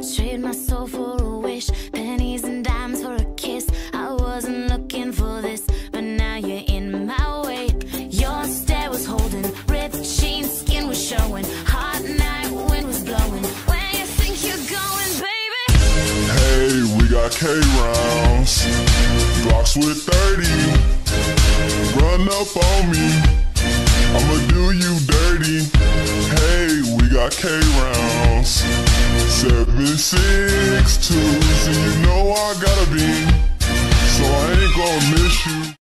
Trade my soul for a wish, pennies and dimes for a kiss. I wasn't looking for this, but now you're in my way. Your stare was holding, ripped jeans, skin was showing. Hot night, wind was blowing. Where you think you're going, baby? Hey, we got K rounds, blocks with 30. Run up on me, I'ma do you dirty. Hey, we got K rounds, 762. So you know I gotta be, so I ain't gonna miss you.